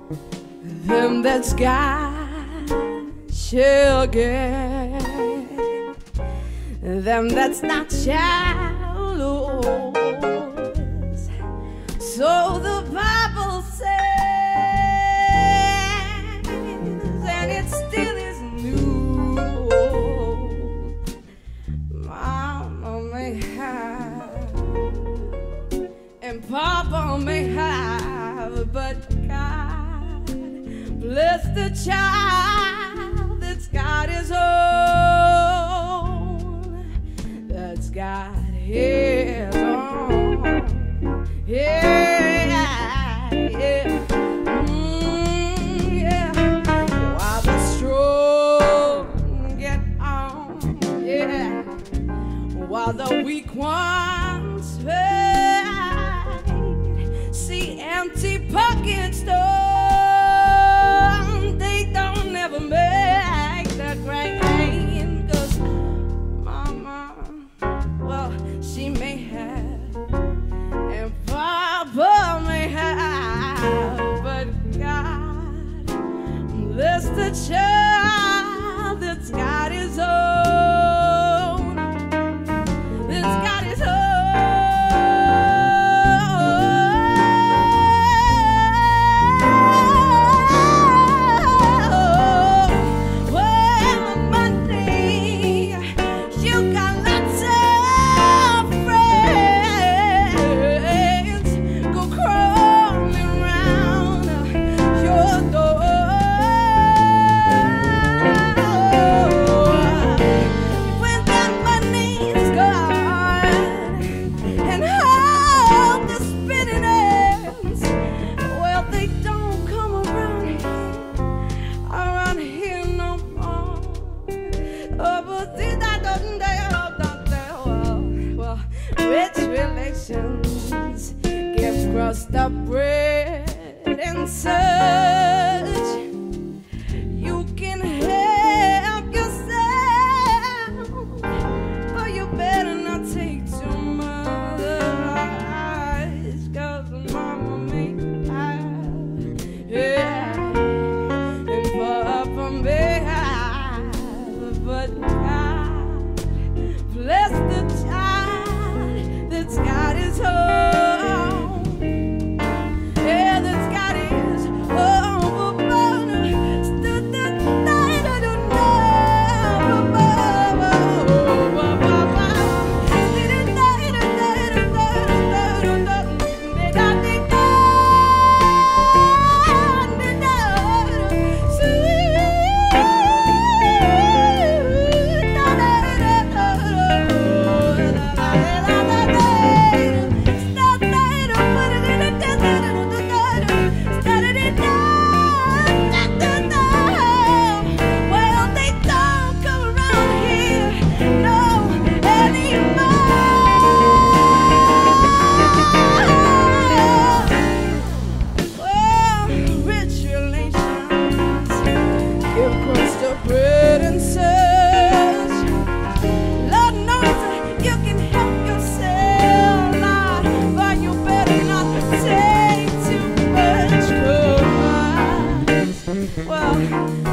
them that's got shall get, them that's not shall lose. So the Bible says, and it still is new. Mama may have and Papa may have, but God bless the child that's got his own, that's got his own. Yeah, yeah, yeah. While the strong get on, yeah, while the weak ones fade, see empty pockets don't, they don't never make the grade. 'Cause Mama, well, she may have and Papa may have, but God bless the child that's got his own, that's got his own. Well, Monday, you got lots of friends go crawling round your door. When that money's gone and all the spinning ends, well, they don't come around here no more. Oh, but well, rich relations give crust up bread and such. You can help yourself, but you better not take too much. 'Cause Mama may have, yeah, and Papa may have, but God bless the child that's got his own. Yeah, that's got his own. Well, they don't come around here no anymore. Well, rich relations give crust of bread and such. Lord knows that you can help yourself, Lord, but you better not take too much. 'Cause, well,